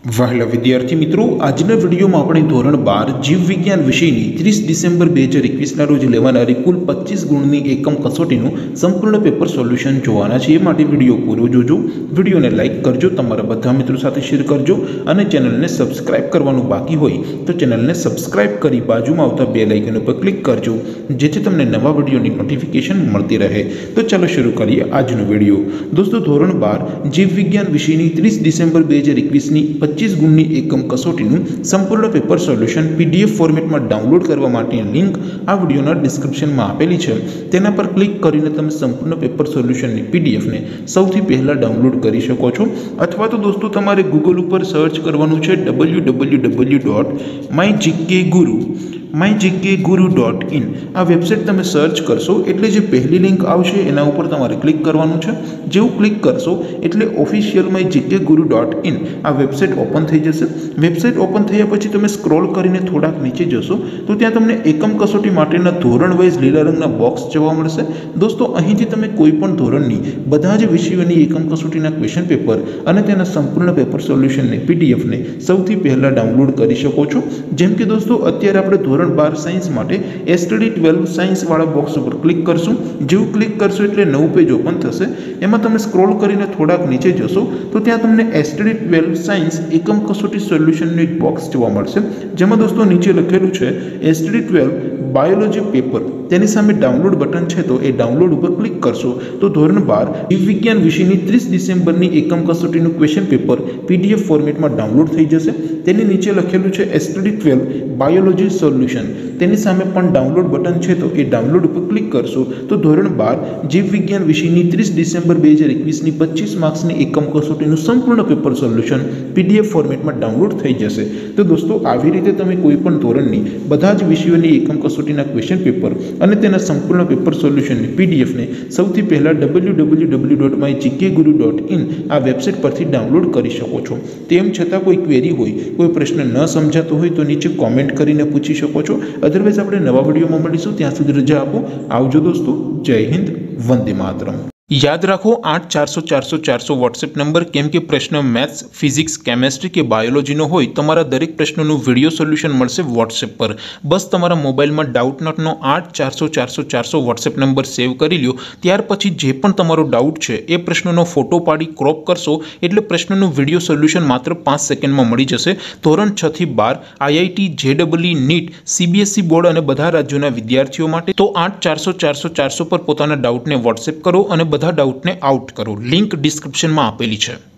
વહાલા વિદ્યાર્થી મિત્રો, આજના વિડીયોમાં આપણે ધોરણ 12 જીવ વિજ્ઞાન વિષયની 30 ડિસેમ્બર 2021ના રોજ લેવાનારી કુલ 25 ગુણની એકમ કસોટીનું સંપૂર્ણ પેપર સોલ્યુશન જોવાના છે। એ માટે વિડીયો પૂરો જોજો, વિડીયોને લાઇક કરજો, તમારા બધા મિત્રો સાથે શેર કરજો અને ચેનલને સબસ્ક્રાઇબ કરવાનું બાકી હોય તો ચેનલને સબસ્ક્રાઇબ કરી બાજુમાં આવતા બેલ આઇકન ઉપર ક્લિક કરજો, જેથી તમને નવા વિડીયોની નોટિફિકેશન મળતી રહે। તો ચાલો શરૂ કરીએ આજનો વિડીયો। દોસ્તો, ધોરણ 12 જીવ વિજ્ઞાન વિષયની 30 ડિસેમ્બર 2021ની 25 ગુણની એકમ કસોટીનું સંપૂર્ણ પેપર સોલ્યુશન પીડીએફ ફોર્મેટમાં ડાઉનલોડ કરવા માટેની લિંક આ વિડીયોના ડિસ્ક્રિપ્શનમાં આપેલી છે। તેના પર ક્લિક કરીને તમે સંપૂર્ણ પેપર સોલ્યુશનની પીડીએફને સૌથી પહેલાં ડાઉનલોડ કરી શકો છો, અથવા તો દોસ્તો તમારે ગૂગલ ઉપર સર્ચ કરવાનું છે www.mygkguru.in। આ વેબસાઇટ તમે સર્ચ કરશો એટલે જે પહેલી લિંક આવશે એના ઉપર તમારે ક્લિક કરવાનું છે। જેવું ક્લિક કરશો એટલે ઓફિશિયલ mygkguru.in આ વેબસાઇટ ઓપન થઈ જશે। વેબસાઇટ ઓપન થયા પછી તમે સ્ક્રોલ કરીને થોડાક નીચે જશો તો ત્યાં તમને એકમ કસોટી માટેના ધોરણ વાઇઝ લીલા રંગના બોક્સ જોવા મળશે। દોસ્તો, અહીંથી તમે કોઈ પણ ધોરણની બધા જ વિષયોની એકમ કસોટીના ક્વેશ્ચન પેપર અને તેના સંપૂર્ણ પેપર સોલ્યુશનની પીડીએફને સૌથી પહેલાં ડાઉનલોડ કરી શકો છો। જેમ કે દોસ્તો, અત્યારે આપણે ધોરણ 12 સાયન્સ માટે એસટીડી 12 સાયન્સવાળા બોક્સ ઉપર ક્લિક કરશું। જેવું ક્લિક કરશો એટલે નવું પેજ ઓપન થશે। એમાં તમે સ્ક્રોલ કરીને થોડાક નીચે જશો તો ત્યાં તમને એસટીડી 12 સાયન્સ એકમ કસોટી સોલ્યુશનનું એક બોક્સ જોવા મળશે, જેમાં દોસ્તો નીચે લખેલું છે એસટીડી 12 બાયોલોજી પેપર। તેની સામે ડાઉનલોડ બટન છે, તો એ ડાઉનલોડ ઉપર ક્લિક કરશો તો ધોરણ 12 જીવ વિજ્ઞાન વિષયની 30 ડિસેમ્બરની એકમ કસોટીનું ક્વેશ્ચન પેપર પીડીએફ ફોર્મેટમાં ડાઉનલોડ થઈ જશે। તેની નીચે લખેલું છે એસટીડી 12 બાયોલોજી સોલ્યુશન। તેની સામે પણ ડાઉનલોડ બટન છે, તો એ ડાઉનલોડ ઉપર ક્લિક કરશો તો ધોરણ 12 જીવ વિજ્ઞાન વિષયની 30 ડિસેમ્બર 2021ની 25 માર્ક્સની એકમ કસોટીનું સંપૂર્ણ પેપર સોલ્યુશન પીડીએફ ફોર્મેટમાં ડાઉનલોડ થઈ જશે। તો દોસ્તો, આવી રીતે તમે કોઈ પણ ધોરણની બધા જ વિષયોની એકમ કસોટીના ક્વેશ્ચન પેપર અને તેના સંપૂર્ણ પેપર સોલ્યુશનની પીડીએફને સૌથી પહેલાં www.mygkguru.in આ વેબસાઇટ પરથી ડાઉનલોડ કરી શકો છો। તેમ છતાં કોઈ ક્વેરી હોય, કોઈ પ્રશ્ન ન સમજાતો હોય તો નીચે કોમેન્ટ કરીને પૂછી શકો છો। અધરવાઇઝ આપણે નવા વિડીયોમાં મળીશું, ત્યાં સુધી રજા આપો। આવજો દોસ્તો, જય હિન્દ, વંદે માતરમ। યાદ રાખો 8400 વોટ્સએપ નંબર, કેમ કે પ્રશ્ન મેથ્સ, ફિઝિક્સ, કેમેસ્ટ્રી કે બાયોલોજીનો હોય તમારા દરેક પ્રશ્નોનું વિડીયો સોલ્યુશન મળશે વોટ્સએપ પર। બસ તમારા મોબાઈલમાં ડાઉટ નોટનો 8400 વોટ્સએપ નંબર સેવ કરી લ્યો। ત્યાર પછી જે પણ તમારો ડાઉટ છે એ પ્રશ્નનો ફોટો પાડી ક્રોપ કરશો એટલે પ્રશ્નનું વિડીયો સોલ્યુશન માત્ર 5 સેકન્ડમાં મળી જશે। ધોરણ 6 થી 12 આઈઆઈટી, જેડબલઈ, નીટ, સીબીએસઈ બોર્ડ અને બધા રાજ્યોના વિદ્યાર્થીઓ માટે તો 8400 પર પોતાના ડાઉટને વોટ્સએપ કરો અને બધા ડાઉટને આઉટ કરો। લિંક ડિસ્ક્રિપ્શનમાં આપેલી છે।